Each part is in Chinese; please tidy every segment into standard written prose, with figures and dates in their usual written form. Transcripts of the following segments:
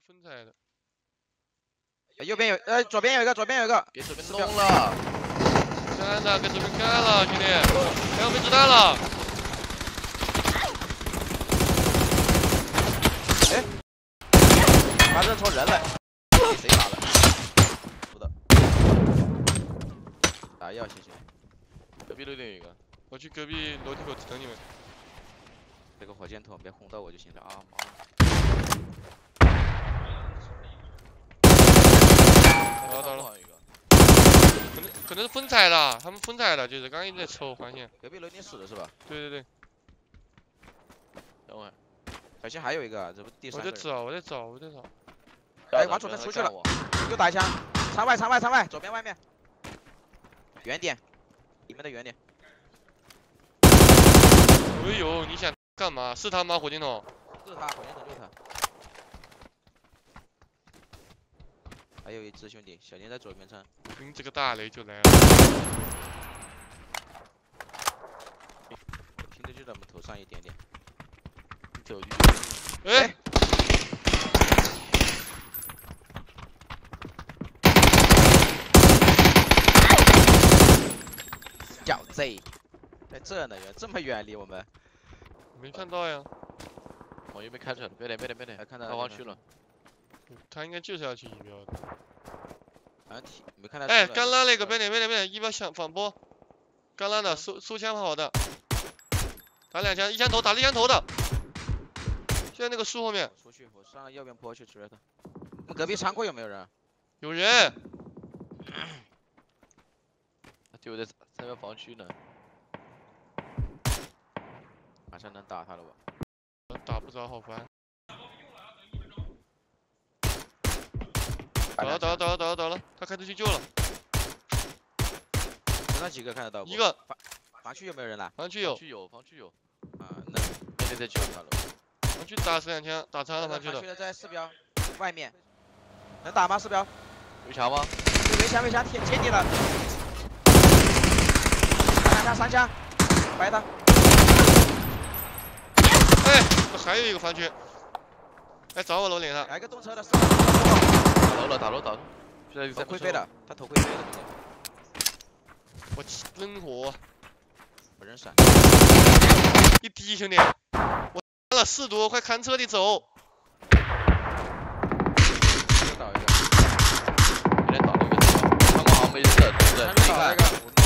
分彩的。 右边有，左边有一个，左边有一个， 别这边弄了。 干了，跟这边干了，兄弟，还有没子弹了？ 哎，他认错人了，给谁打了？不的，打药谢谢。 隔壁楼顶有一个， 我去隔壁楼梯口等你们。 这个火箭筒别轰到我就行了啊！ 妈打了。可能是分彩的，他们分彩的，就是刚刚一直在抽环线。 隔壁楼顶死了是吧？ 对对对。 等会儿，小心还有一个，这不第三个。 我在找。 哎，往左边出去了，又打一枪，窗外，左边外面，远点，里面的远点。 哎呦，你想干嘛？是他吗？火箭筒？ 是他，火箭筒就是他。还有一只兄弟，小林在左边撑。 你这个大雷就来了。 听着就在我们头上一点点。 走进去。 哎。 小贼，在这呢，这么远离我们。 没看到呀。 往右边开出来了，别点， 看到他往去了。 他应该就是要去仪表的。 没看到。 哎，刚拉那个，别点，仪表想反拨。刚拉的，收枪跑的。打2枪，1枪头打了1枪头的。就在那个树后面。 出去，我上右边坡去追他。我们隔壁仓库有没有人？ 有人。 他就在这边防区呢。 马上能打他了吧？ 打不着，好烦。倒了，他开车去救了。 剩下几个看得到不？ 一个。 防区有没有人了？ 防区有。 啊，那在救他了。 防区打2枪，打残了防区的。 防区的在4标外面，能打吗？4标。 围墙吗？ 对，围墙贴你了。3枪，白的。 哎，还有一个防区。来找我楼顶上。 来个动车的。 打楼，现在头盔飞了，他头盔飞了。 我扔火。 我扔闪。 一滴兄弟，我了4毒，快看车的走。 又倒一个。 别倒了一个，他们好像没人的，对不对？ 你看。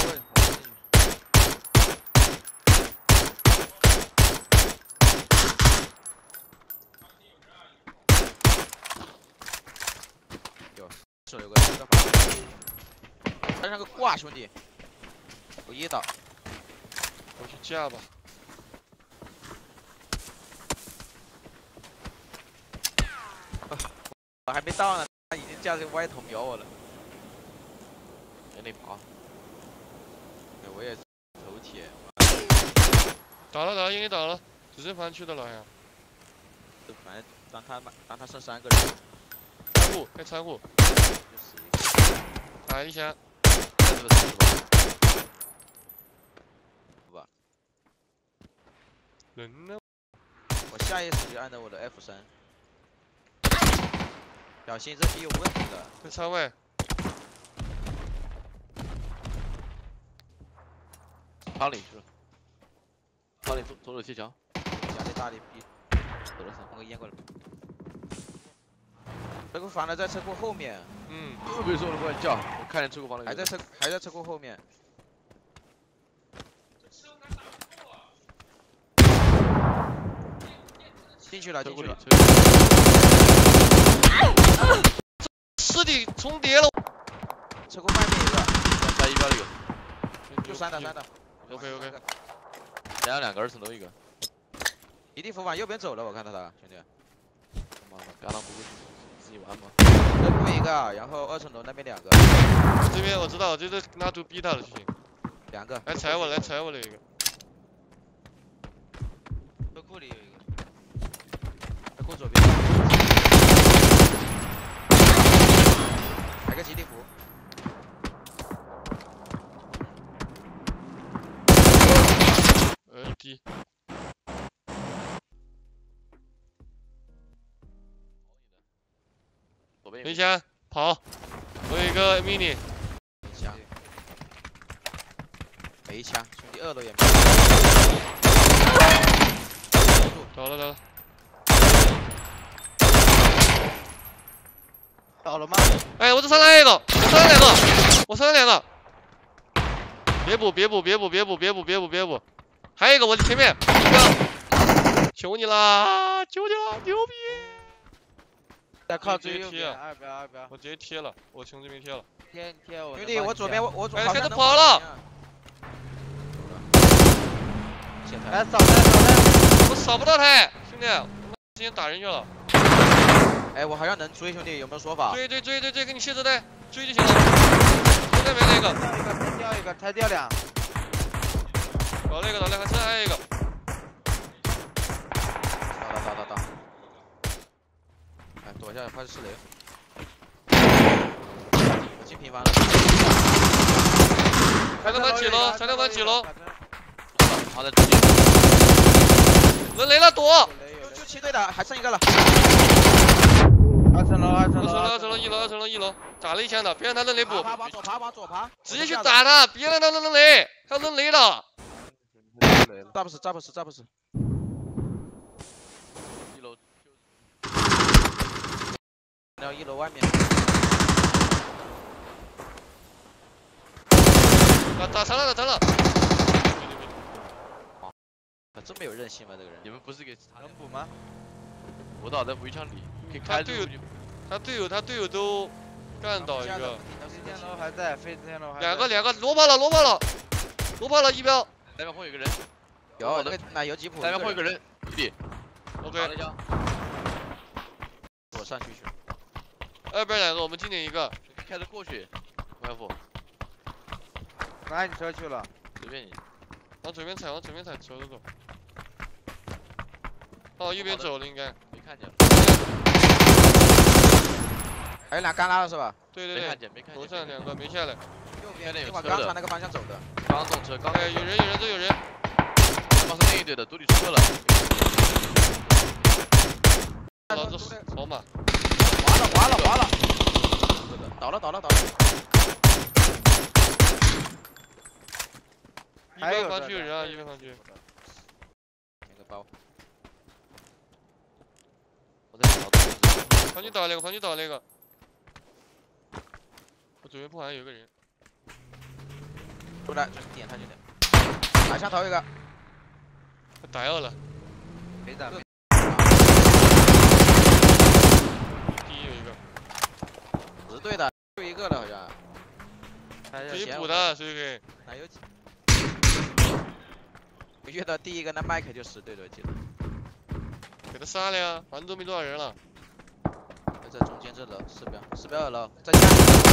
有个他那个挂兄弟，我1倒， 我去架吧。 我还没到呢，他已经架这个歪头瞄我了。 给你跑。 我也头铁。 倒了，应该倒了，只剩防区的了呀。 反正当他剩3个人。 开仓库。打1枪。 吧。 人呢？ 我下意识就按照我的 F3。小心，这题有问题的。 在窗外。 仓里去了。仓里左手贴墙。 家里大力逼。 走了， 放个烟过来。车库房呢，在车库后面。 为什么不敢叫？我看见车库房了。 还在车库后面。进去了。 尸体重叠了。 车库外面一个。 在1标那个。 就3的。 OK。 两个2层楼一个。 一地服往右边走了，我看到他兄弟。 妈的，刚刚不会自己玩吗？ 车库一个，然后2层楼那边2个。 这边我知道，就是拉图逼他的事情。 2个。 来踩我了一个。 车库里有一个。车库左边。来个基地服。 低。 左边没枪，跑。我有一个 mini， 没枪，没枪，兄弟2楼也没。 走了走了。 倒了吗？ 哎，我这上来一个，我上来两个，我上来两个。别补，还有一个我的前面，求你啦，求你了，牛逼！ 再靠直接贴最右边，二标。 我直接贴了，我兄弟没贴了。 贴我。 兄弟，我左边我左哎开始好像能跑了。 来扫我扫不到他，兄弟，我之前打人去了。 哎，我好像能追，兄弟有没有说法？ 追，给你卸子弹，追就行了。现在没那个。 掉一个，才掉俩。 倒那个，还有一个。 打。哎，躲一下，怕是4雷。我进平房了。 才能满几楼？ 好在中间。 人雷了，躲！ 就7队的，还剩一个了。 2层楼， 2层楼，1楼，打了一枪的，别让他扔雷补， 往左爬， 直接去打他，别让他扔雷，他扔雷了。 炸不死。 1楼。 然后1楼外面。 打残了。 真没有韧性吗？这个人。 你们不是给能补吗？ 我倒在围墙里，可以开路。 他队友都干倒一个。 飞天楼还在， 两个罗跑了1标。 南边后有个人。 有那个奶油吉普。 南边后有个人，兄弟。 OK。 我上去。 2边2个，我们进点一个。 开着过去，外父。 哪你车去了？ 随便你。 往左边踩，走。往右边走了应该。 没看见。 还有俩干拉了是吧？ 对。 没看见。 楼上2个没下来。 右边就往刚才那个方向走的。 刚动车，刚。 哎，有人，都有人。 他是另一队的，都里出车了。 老子扫码。 滑了。倒了。 一边房区有人啊，一边房区。 捡个包。 我在找。 房区倒了一个。我左边铺好像有个人。 出来，点他就点。打枪头一个。 他打药了。 没打。 第一有一个。 10队的，就一个了好像。 谁补的？谁给？ 哪有几？我遇到第一个那麦克就10队的，我记得。 给他杀了呀，反正都没多少人了。 在中间这楼4标2楼，在家。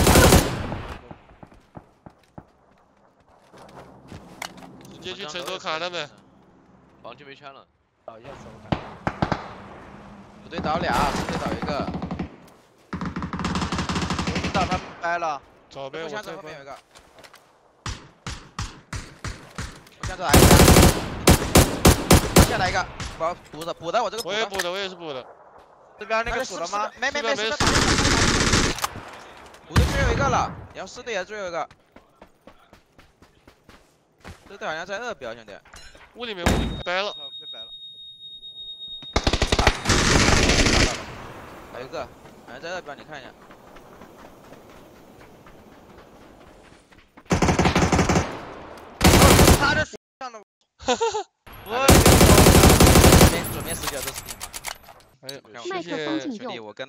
直接去城头卡他们。 房区没枪了。 倒一下手卡。 5队倒俩，4队倒一个。 我知道他们掰了。 找呗，我箱子后面有一个。 个。箱子来一个。下来一个，补的，我这个。 我也是补的。 这边那个补了吗？ 没。5队最后一个了，然后4队也最后一个。这队好像在2标，兄弟。 屋里面掰了。 被掰了。 还有一个，好像在2标，你看一下。 他这上的。 左边死角这是。 哎， 谢谢兄弟，我跟。